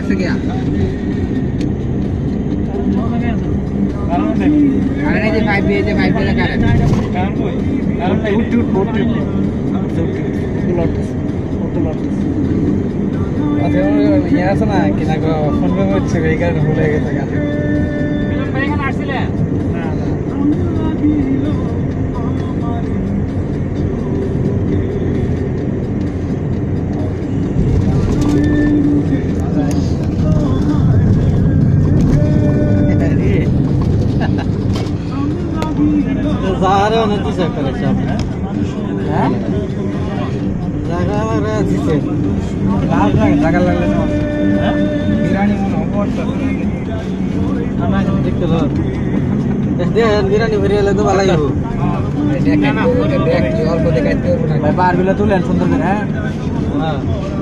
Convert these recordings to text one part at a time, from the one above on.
লাগছে কি কারণ এই যে 5B এই যে 5B এর কারণ কারণ উঠ আচ্ছা ইয়ে আছে না কিনা ফোন পে হচ্ছে এই কারণে ভুলে গেছে গাড়ি মিলন ভাই এখানে আসছিলেন Zara nanti saya kerja. Hah? Jaga lah sih. Jaga lah. Hah? Birani mau buat apa? Anak yang dikit loh. Dia birani beri lah tu balai bu. Dia kan dia jual kau dekat tu. Bapak bila tu lihat sundar kan? Haa.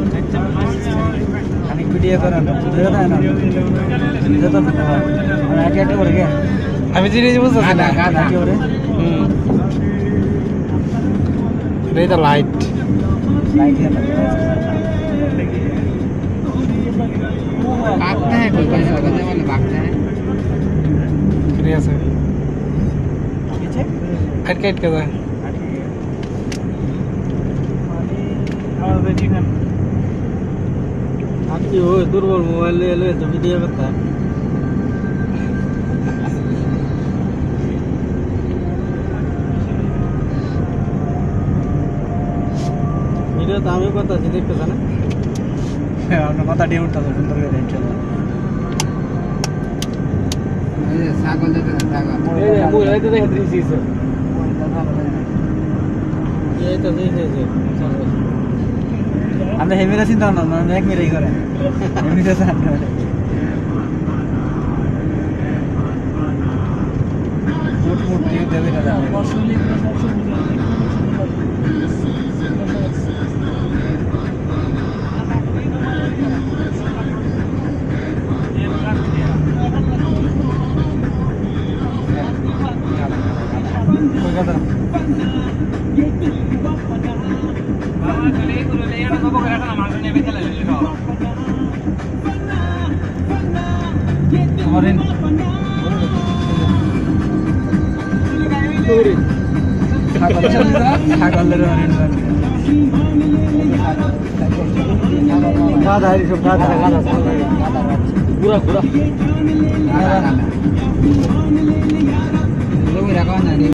Kami video kan? Video kan? Video tu apa? Anak dia tu berapa? আমি জিনিস বুঝতে না গানা কি ওরে এটা light light है भागता है कोई पैसा लगाने वाले भागता है क्रिया से पीछे हट के कर रहा है और बेटी का आपकी वो दुर्बल मोबाइल ले ले तो वीडियो करता है वीडियो तो हमें पता चले देखते था ना हमने पता नहीं उठता था सुंदर के रेंज चला ये सागल देते हैं सागल ये मुझे ये तो देख 3 चीज ये तो देख से हमने हेमी रसिन था ना मैं एक मेरे ही करे हेमी रसिन मोट मोट ये देवे का kemarin pura